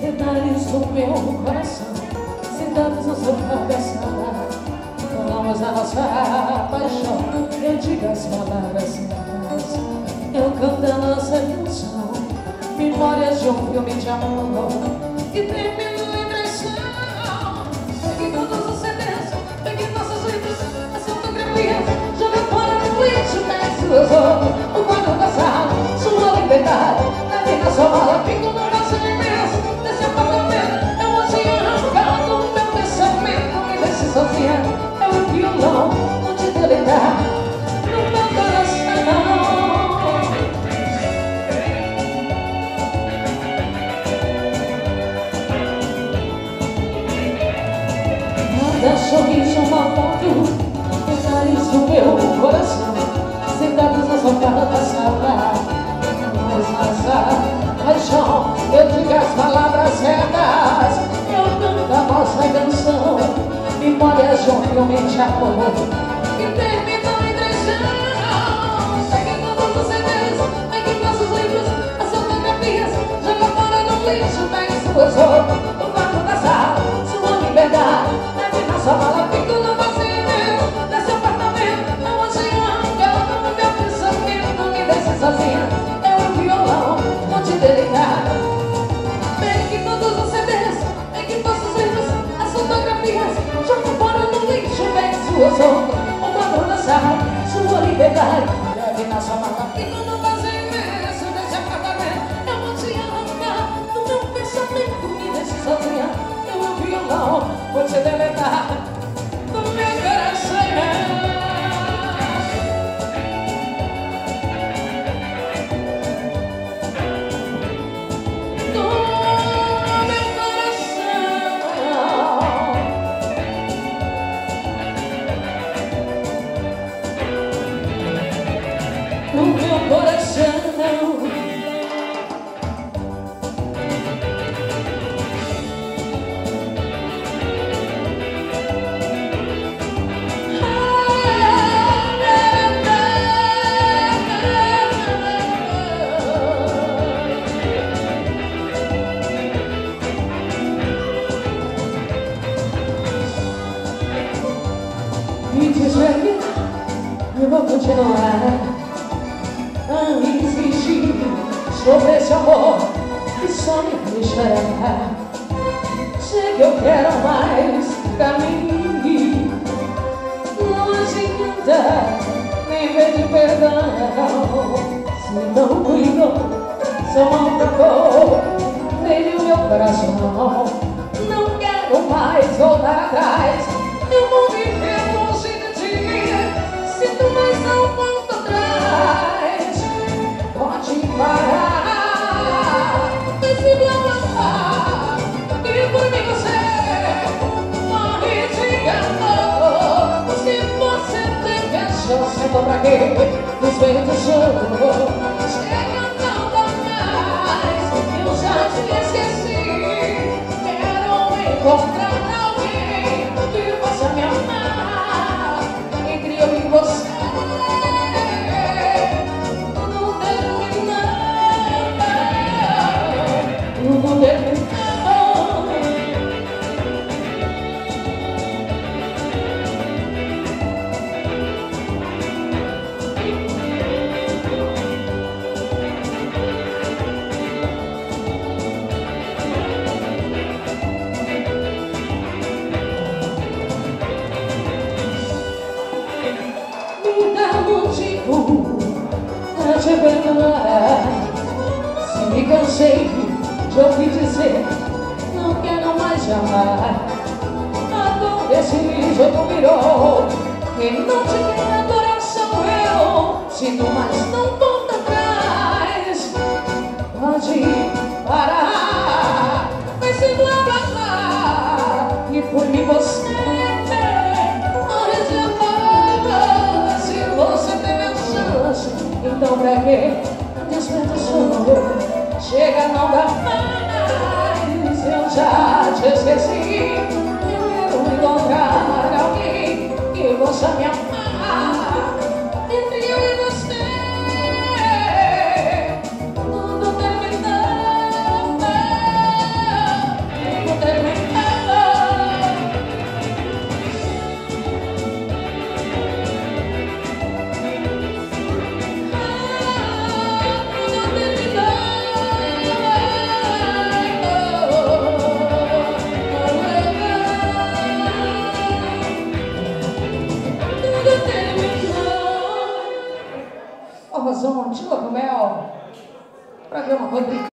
detalhes do meu coração, sentados no sofá da sala, falamos a nossa paixão. Eu digo as palavras certas, eu canto a nossa canção, memórias de um filme de amor que terminou em traição. Peguei todos os CDs, peguei nossos livros, as fotografias, joguei fora no lixo, desce suas roupas, o quarto da sala, sua liberdade, leve na sua mala, fico no nosso imenso, desse apartamento. Eu vou te arrancar do meu pensamento, me deixe sozinha, é o violão, vou te deletar no meu coração. Cada sorriso, uma foto, detalhes do meu coração, sentados na sofá da sala, mas nossa paixão. Eu digo as palavras certas, eu canto a nossa canção, memórias de um filme de amor que terminou em traição. Peguei todos os CDs, peguei nossos livros, as fotografias, joga fora no lixo, pegue suas roupas, o quarto da sala, sua liberdade, leve na sua mala, fico no vazio desse apartamento. Eu vou te arrancar do meu pensamento, me deixe sozinha, é o violão, vou te deleitar. Pegue todos os CDs, pegue nossos livros, as fotografias, joga fora no lixo, pegue suas roupas, o quadro da sala, sua liberdade, leve na sua mala, fico no vazio imenso desse apartamento. Eu vou te arrancar do meu pensamento, me deixe sozinha, é o violão, vou te deletar do meu coração. No meu coração, me dizer que eu vou continuar a insistir sobre esse amor que só me fez chorar. Sei que eu quero mais pra mim, não adianta nem pedir perdão. Se não cuidou, só mal trocou, veio o meu coração. Não quero mais voltar atrás, eu vou viver longe de ti. Sinto, mas não volto atrás. Pode parar, mas me blá, e por mim você morre de amor. Se você teve a chance, então pra quê? Despeito choro, chega, não dá mais. Eu já te esqueci, quero encontrar alguém que possa me amar. Entre eu e você motivo pra te perdoar. Se me cansei de ouvir dizer não quero mais te amar. Agora esse jogo virou, quem não te quer agora sou eu. Sinto, mas não volta atrás. Pode parar, vai se blá blá blá, e por mim você morre de amor. Se você teve a chance, então pra quê? Desperta o sono, chega, não dá mais. Eu já te esqueci, eu quero encontrar alguém que possa me amar. Entre eu e você tudo terminou. Mel, programa Rodrigo.